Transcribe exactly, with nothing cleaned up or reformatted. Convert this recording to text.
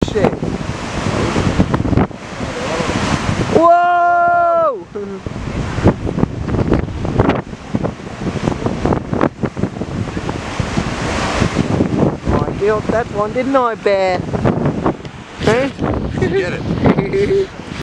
fish there. Whoa! I killed that one, didn't I, Bear? Huh? Get it.